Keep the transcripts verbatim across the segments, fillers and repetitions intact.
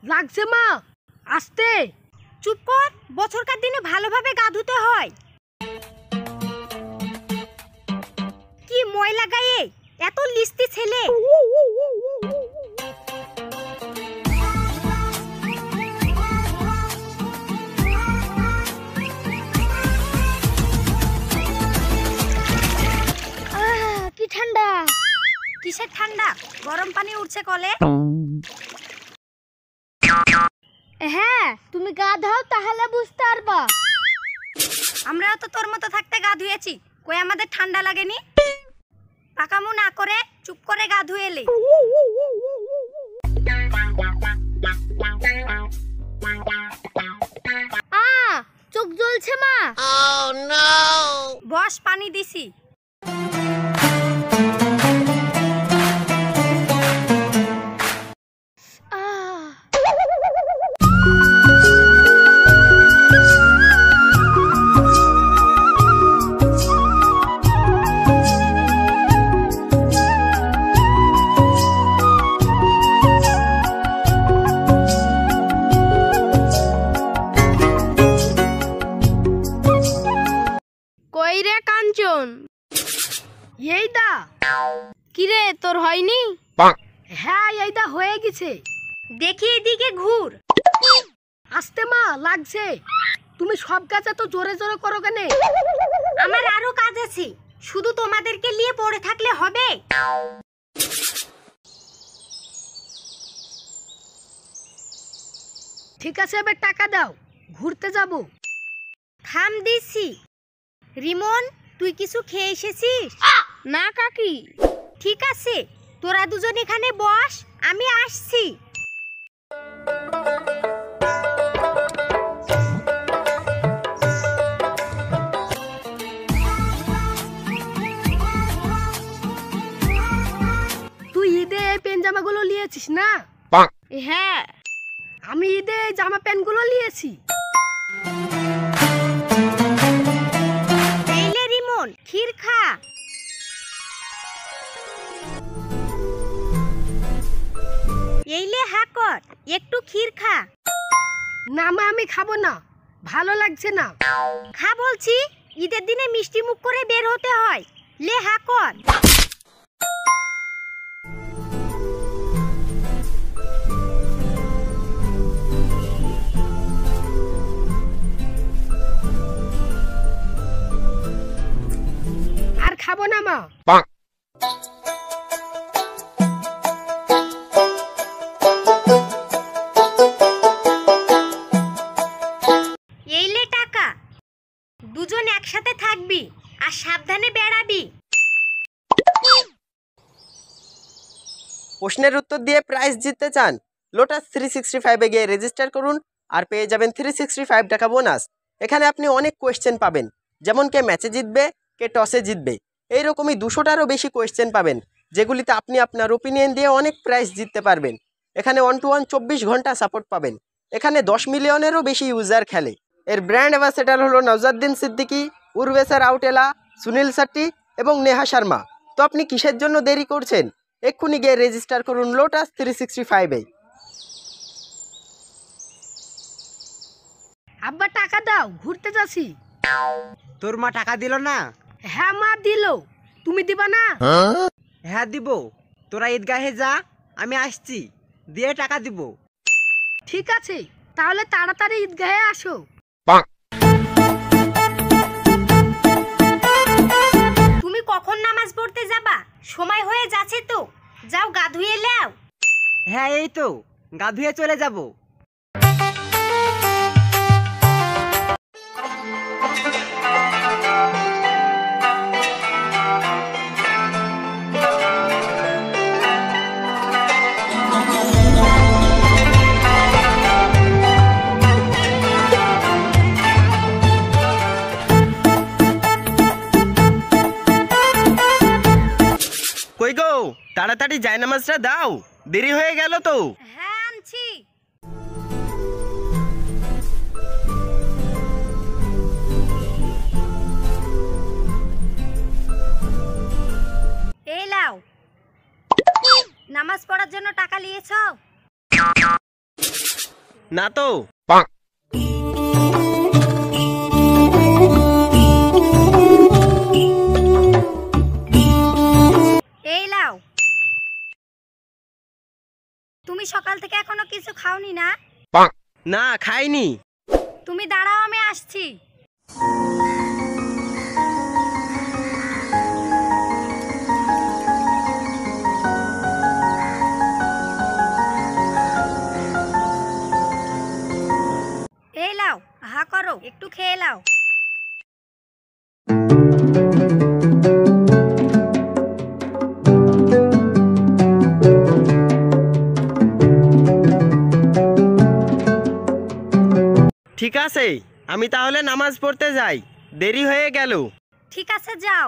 লাগছে মা, আস্তে। চুপ কর, বছরকার দিনে ভালোভাবে গা ধুতে হয়। কি ময়লা গায়ে, এত লিস্তি ছেলে। কি ঠান্ডা। কিসের ঠান্ডা? গরম পানি উঠছে কলে। হ্যাঁ, তুমি গা ধাও তাহলে বুঝতে পারবা। আমরাও তো তোর মতো থাকতে গা ধুয়েছি, কই আমাদের ঠান্ডা লাগেনি? পাকামু না করে চুপ করে গা ধুয়ে এলি। আ চোখ জ্বলছে মা। Oh no! বস, পানি দিছি। কই রে কাঞ্চন? এই দা। কি রে, তোর হয়নি? হ্যাঁ, এই দা হয়ে গেছে। দেখি এদিকে ঘুর। আস্তে মা, লাগছে। তুমি সব কাজ এত জোরে জোরে করো কেন? আমার আরো কাজ আছে, শুধু তোমাদেরকে নিয়ে পড়ে থাকলে হবে? ঠিক আছে, এবার টাকা দাও, ঘুরতে যাব। থাম দিছি। রিমন, তুই কিছু খেয়ে এসেছিস? না কাকি। ঠিক আছে, তোরা দুজন এখানে বস, আমি আসছি। তুই ঈদে এই পেন জামাগুলো নিয়েছিস না? হ্যাঁ, আমি ঈদে এই জামা প্যান্টগুলো নিয়েছি। এইলে রিমন, ক্ষীর খা। এইলে হাকর, একটু ক্ষীর খা। না মা, আমি খাবো না, ভালো লাগছে না। খা বলছি, ঈদের দিনে মিষ্টি মুখ করে বের হতে হয়। লে হাকর। আর খাবো না মা। এইলে টাকা, দুজন একসাথে থাকবি আর সাবধানে বেড়াবি। প্রশ্নের উত্তর দিয়ে প্রাইজ জিততে চান? লোটাস থ্রি সিক্সটি ফাইভে গিয়ে রেজিস্টার করুন আর পেয়ে যাবেন থ্রি সিক্সটি ফাইভ টাকা বোনাস। এখানে আপনি অনেক কোয়েশ্চেন পাবেন, যেমন কে ম্যাচে জিতবে, কে টসে জিতবে, এইরকমই দুশোটারও বেশি কোয়েশ্চেন পাবেন, যেগুলিতে আপনি আপনার ওপিনিয়ন দিয়ে অনেক প্রাইজ জিততে পারবেন। এখানে ওয়ান টু ওয়ান চব্বিশ ঘন্টা সাপোর্ট পাবেন। এখানে দশ মিলিয়নেরও বেশি ইউজার খেলে। এর ব্র্যান্ড অ্যাম্বাসেডার হলো নওজাদ্দিন সিদ্দিকী, উর্ভেসার আউটেলা, সুনীল শেট্টি এবং নেহা শর্মা। তো আপনি কিসের জন্য দেরি করছেন? এক্ষুনি গিয়ে রেজিস্টার করুন লোটাস থ্রি সিক্সটি ফাইভে। আব্বা টাকা দাও, ঘুরতে যাচ্ছি। তোর মা টাকা দিল না? হ্যাঁ মা, দিল। তুমি দিবা না? হ্যাঁ দিব। তোরা ঈদগাহে যা, আমি আসছি, দিয়ে টাকা দিব। ঠিক আছে, তাহলে তাড়াতাড়ি ঈদগাহে আসো। তুমি কখন নামাজ পড়তে যাবা? সময় হয়ে যাচ্ছে তো, যাও গা ধুয়ে নাও। হ্যাঁ, এই তো গা ধুয়ে চলে যাব। কই গো, তাড়াতাড়ি জায়নামাজটা দাও, দেরি হয়ে গেল তো। হ্যাঁ, আনছি। এই লাও, নামাজ পড়ার জন্য টাকা নিয়েছো? না তো। এই লাও। তুমি সকাল থেকে এখনো কিছু খাওনি না? না, খাইনি। তুমি দাঁড়াও, আমি আসছি। এই লাও, হা করো, একটু খেয়ে লাও। ঠিক আছে, আমি তাহলে নামাজ পড়তে যাই, দেরি হয়ে গেল। ঠিক আছে, যাও।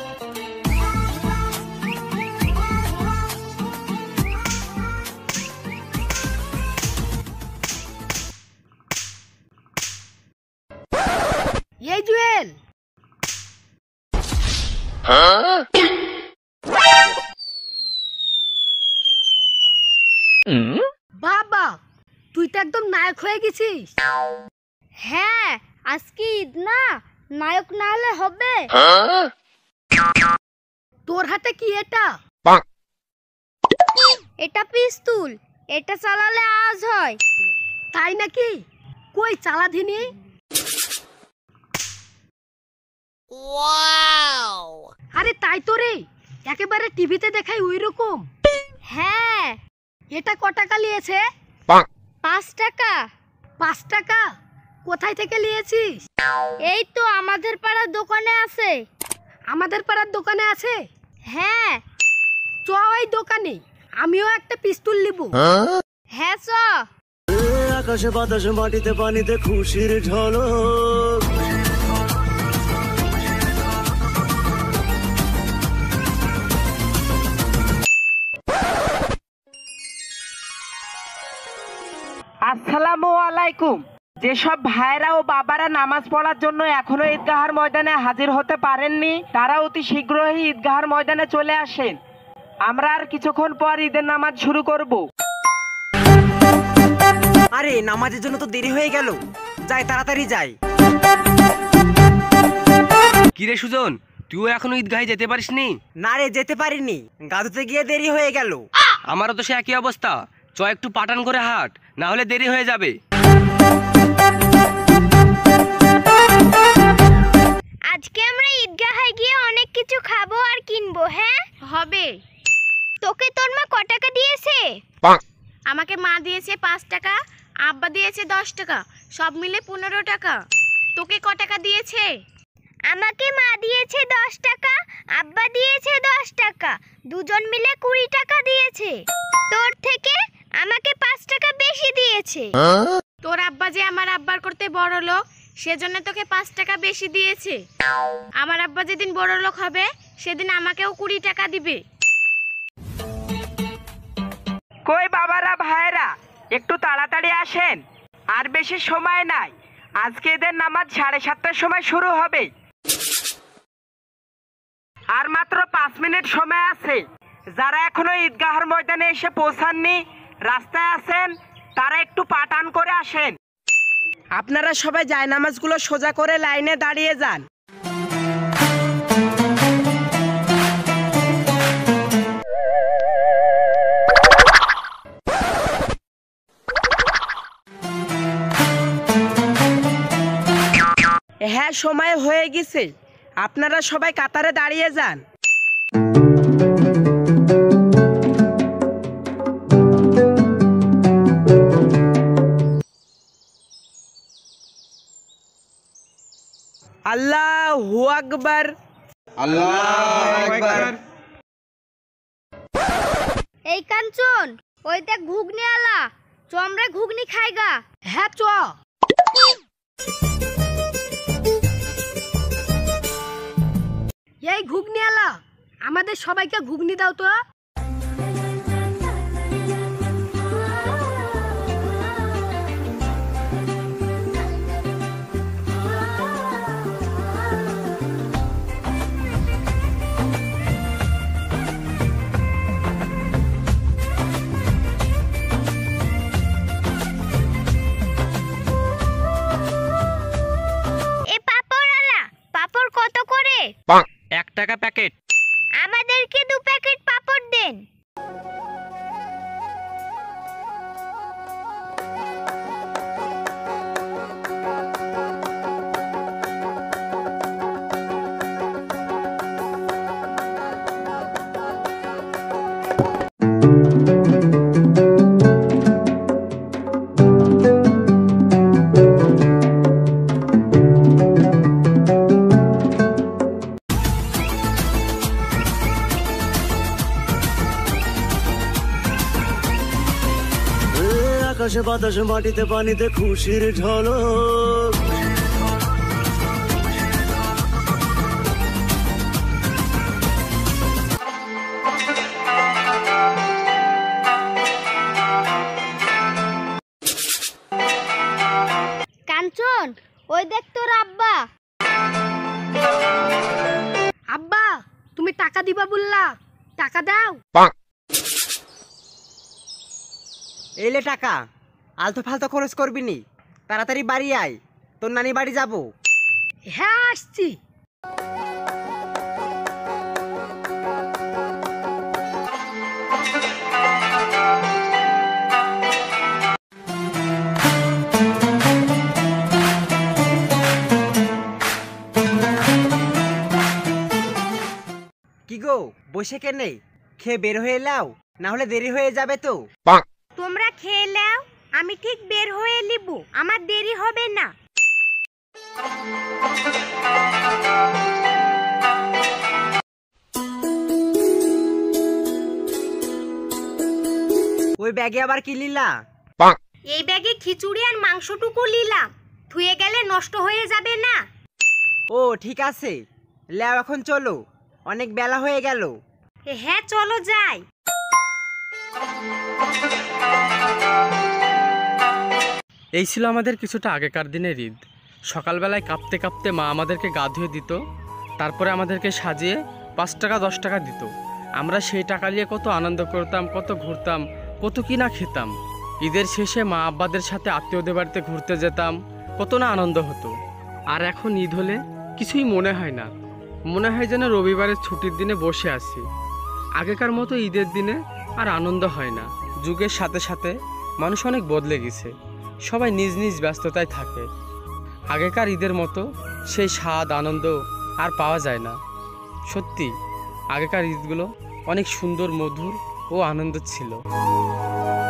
এই জুয়েল, বাবা তুই তো একদম নায়ক হয়ে গেছিস। হ্যাঁ, আজকে ঈদ না, নায়ক না হলে হবে? তোর হাতে কি এটা? এটা পিস্তুল, এটা চালালে আওয়াজ হয়। তাই নাকি? কই চালা দিনি। আরে তাই তো রে, একেবারে টিভিতে দেখাই ওই রকম। হ্যাঁ। এটা ক টাকা নিয়েছে? পাঁচ টাকা। পাঁচ টাকা? কোথায় থেকে নিয়েছিস? এই তো আমাদের পাড়ার দোকানে আছে। আমাদের পাড়ার দোকানে আছে? হ্যাঁ। চ ওই দোকানে, আমিও একটা পিস্তুল নিব। হ্যাঁ, চ। আকাশে বাতাসে মাটিতে পানিতে খুশির ঝলক। আসসালামু আলাইকুম। যেসব ভাইরা ও বাবারা নামাজ পড়ার জন্য এখনো ঈদগাহার ময়দানে হাজির হতে পারেননি, তারা অতি শীঘ্রই ঈদগাহার ময়দানে চলে আসেন। আমরা আর কিছুক্ষণ পর ঈদের নামাজ শুরু করব। আরে নামাজের জন্য তো দেরি হয়ে গেল, যাই তাড়াতাড়ি যাই। কিরে সুজন, তুইও এখনো ঈদগাহে যেতে পারিসনি? না রে, যেতে পারিনি, গাধুতে গিয়ে দেরি হয়ে গেল। আমারও তো সে একই অবস্থা। চ একটু পাটান করে হাট, না হলে দেরি হয়ে যাবে। আজকে আমরা ঈদগাহে গিয়ে অনেক কিছু খাবো আর কিনবো। হ্যাঁ, হবে। তোকে তোর মা ক টাকা দিয়েছে? আমাকে মা দিয়েছে পাঁচ টাকা, আব্বা দিয়েছে দশ টাকা, সব মিলে পনেরো টাকা। তোকে ক টাকা দিয়েছে? আমাকে মা দিয়েছে দশ টাকা, আব্বা দিয়েছে দশ টাকা, দুজন মিলে কুড়ি টাকা দিয়েছে। তোর থেকে আমাকে পাঁচ টাকা বেশি দিয়েছে। তোর আব্বা যে আমার আব্বার করতে বড় লোক, সেজন্য তোকে পাঁচ টাকা বেশি দিয়েছে। আমার আব্বা যেদিন বড় লোক হবে, সেদিন আমাকেও কুড়ি টাকা দিবে। কই বাবারা ভাইরা, একটু তাড়াতাড়ি আসেন, আর বেশি সময় নাই। আজকে এদের নামাজ সাড়ে সাতটার সময় শুরু হবে, আর মাত্র পাঁচ মিনিট সময় আছে। যারা এখনো ঈদগাহের ময়দানে এসে পৌঁছাননি, রাস্তায় আছেন, তারা একটু পাটান করে আসেন। আপনারা সবাই জায়নামাজগুলো সোজা করে লাইনে দাঁড়িয়ে যান। হ্যাঁ, সময় হয়ে গেছে, আপনারা সবাই কাতারে দাঁড়িয়ে যান। আল্লাহু আকবার। আল্লাহু আকবার। এই কাঞ্চন, ওই দেখ ঘুগনি আলা, চ আমরা ঘুগনি খাইগা। হ্যাঁ চ। এই ঘুগনি আলা, আমাদের সবাইকে ঘুগনি দাও তো। আকাশে বাতাসে মাটিতে পানিতে খুশির ঝলক। কাঞ্চন, ওই দেখ তোর আব্বা। আব্বা, তুমি টাকা দিবা বললা, টাকা দাও। এলে টাকা, আলতো ফালতো খরচ করবি নি, তাড়াতাড়ি বাড়ি আয়, তোর নানি বাড়ি যাবো। হ্যাঁ আসছি। কি গো, বসে কেনে? খেয়ে বের হয়ে এলাও, না হলে দেরি হয়ে যাবে তো। তোমরা খেয়ে নাও, আমি ঠিক বের হয়ে নিব, আমার দেরি হবে না। ওই ব্যাগে আবার কি লিলা? এই ব্যাগে খিচুড়ি আর মাংসটুকু নিলাম, ধুয়ে গেলে নষ্ট হয়ে যাবে না। ও ঠিক আছে, লেও এখন চলো, অনেক বেলা হয়ে গেল। হ্যাঁ চলো যাই। এই ছিল আমাদের কিছুটা আগেকার দিনের ঈদ। সকালবেলায় কাঁপতে কাঁপতে মা আমাদেরকে গা ধুয়ে দিত, তারপরে আমাদেরকে সাজিয়ে পাঁচ টাকা দশ টাকা দিত। আমরা সেই টাকা নিয়ে কত আনন্দ করতাম, কত ঘুরতাম, কত কি না খেতাম। ঈদের শেষে মা আব্বাদের সাথে আত্মীয়দের বাড়িতে ঘুরতে যেতাম, কত না আনন্দ হতো। আর এখন ঈদ হলে কিছুই মনে হয় না, মনে হয় যেন রবিবারের ছুটির দিনে বসে আছি। আগেকার মতো ঈদের দিনে আর আনন্দ হয় না। যুগের সাথে সাথে মানুষ অনেক বদলে গেছে, সবাই নিজ নিজ ব্যস্ততায় থাকে। আগেকার ঈদের মতো সেই স্বাদ আনন্দ আর পাওয়া যায় না। সত্যি আগেকার ঈদগুলো অনেক সুন্দর, মধুর ও আনন্দ ছিল।